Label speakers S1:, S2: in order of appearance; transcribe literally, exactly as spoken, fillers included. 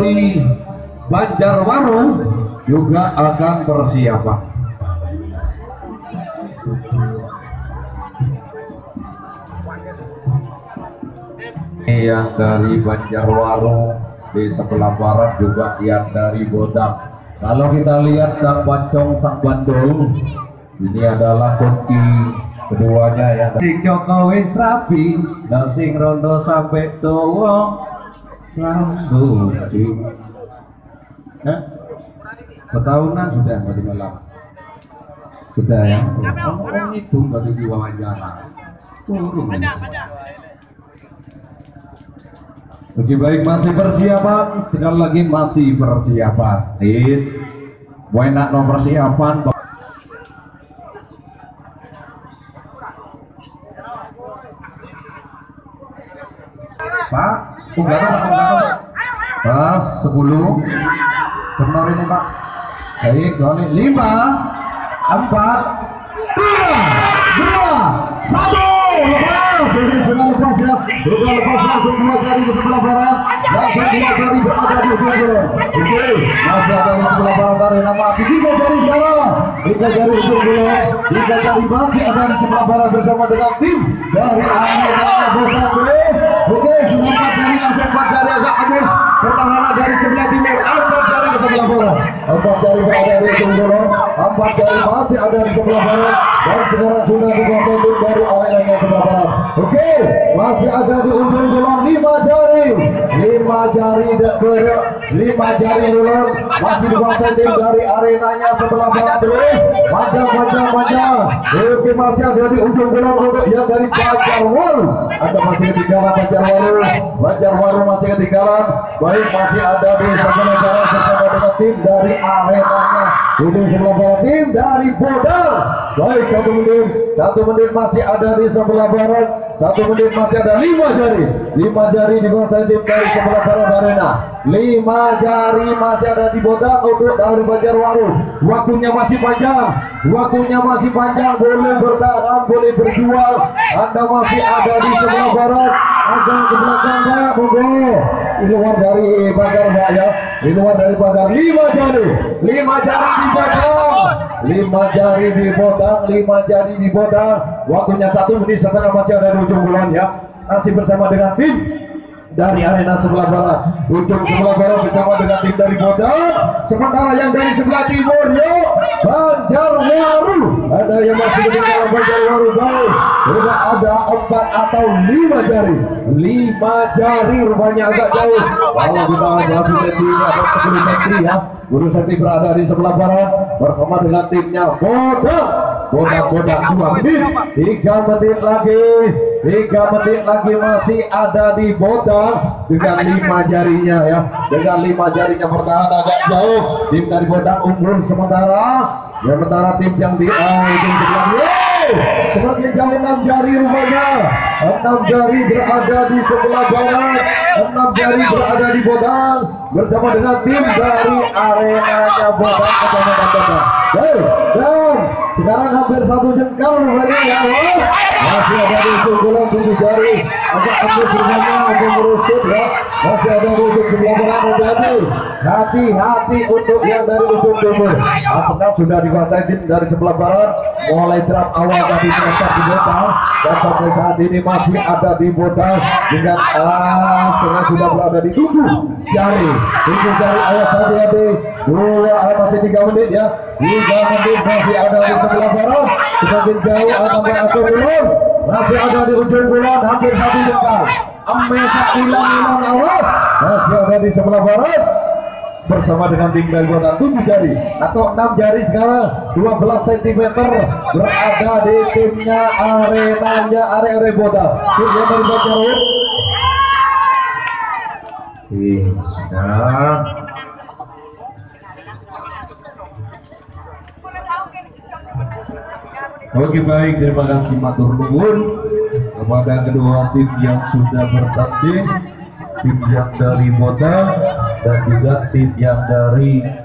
S1: dari Banjarwaru juga akan persiapan. Yang dari Banjarwaru di sebelah barat juga yang dari Bodang. Kalau kita lihat sang Bancong, sang Bandung, ini adalah kunci keduanya ya. Si Jokowi rapi, dasing rondo sampai tua sambuti. Nah, setahunan sudah tadi malam. Sudah ya. Oh, itu tadi diwawancara. Turun. Oke baik, masih persiapan, sekali lagi masih persiapan. Is, enak no persiapan. Pak, unggaran unggaran. Pas sepuluh, benar ini Pak. Baik, golek lima, empat, tiga, dua, satu. Lepas, ini sudah lepas ya. Sudah lepas langsung dua jari ke sebelah barat. Langsung dua jari berada di ujung gol. Oke, masih ada di sebelah barat dari nama tiga jari sekarang. Tiga jari ujung gol. Tiga jari masih ada di sebelah barat bersama dengan tim dari Arena Bodang. Oke, sudah empat jari langsung empat jari agak habis. Pertahanan dari sebelah timur empat jari ke sebelah barat. Empat jari berada di ujung gol. Empat jari masih ada di sebelah barat. Dan sekarang sudah dikuasai tim dari Arena sebelah barat. Oke, masih ada di ujung gol lima jari. Lima jari bergerak, lima jari ulur masih dikuasai tim dari Arenanya sebelah barat terus. Panjang, panjang, panjang. Oke, masih ada di ujung gol untuk yang dari Banjarwaru. Ada masih ketinggalan Banjarwaru. Banjarwaru masih ketinggalan. Baik, masih ada di sebelah barat bersama dengan tim dari Arenanya. Ini sebelah barat tim dari Bodang. Baik, satu menit, satu menit masih ada di sebelah barat. Satu menit masih ada lima jari. Lima jari dikuasai tim dari sebelah barat Arena. Lima jari masih ada di Bodang untuk dari Banjarwaru. Waktunya masih panjang. Waktunya masih panjang. Boleh bertahan, boleh berjuang. Anda masih ada di sebelah barat. Agak ke belakang Pak, monggo. Di luar dari pagar Pak ya. Di luar dari pagar. Lima jari. Lima jari di Bodang. Lima jari di Bodang. Lima jari di Bodang. Waktunya satu menit setengah masih ada di ujung bulan ya. Masih bersama dengan tim dari Arena sebelah barat. Ujung sebelah barat bersama dengan tim dari Bodang. Sementara yang dari sebelah timur yuk Banjarwaru. Ada yang masih dengan Banjarwaru. Baik, sudah ada empat atau lima jari. Lima jari rupanya agak jauh. Kalau kita masih senti ada sepuluh senti ya. Guru Senti berada di sebelah barat bersama dengan timnya Bodang. Bodang, Bodang dua menit, tiga menit lagi, tiga menit lagi masih ada di Bodang dengan lima jarinya ya, dengan lima jarinya bertahan agak jauh. Tim dari Bodang unggul sementara, ya sementara tim yang di uh, tim sebelah semakin jauh enam jari rupanya. Enam jari berada di sebelah barat, enam jari berada di Bodang bersama dengan tim dari Arenanya Bodang Kecamatan Bodang. Dan sekarang hampir satu jengkal rupanya ya. Masih ada di ujung golong tujuh jari. Agak tembus rupanya untuk merusut ya. Masih ada di ujung sebelah barat menjadi. Hati-hati untuk yang dari ujung timur. Arsenal sudah dikuasai tim dari sebelah barat. Mulai drop awal tadi terasa di Bodang dan sampai saat ini masih ada di Bodang dengan ah setengah sudah berada di tujuh jari. Tujuh jari ayat hati-hati. Dua masih tiga menit ya. Tiga menit masih ada di sebelah barat. Semakin jauh akan beratur ulur. Masih ada di ujung bulan hampir satu jengkal. Amesa hilang-hilang awas. Masih ada di sebelah barat bersama dengan tim dari Bodang tujuh jari atau enam jari sekarang dua belas sentimeter berada di timnya Arenanya area Bodang. Timnya dari Banjarwaru. Ini sudah. Oke baik, terima kasih matur nuwun kepada kedua tim yang sudah bertanding, tim yang dari Bodang dan juga tim yang dari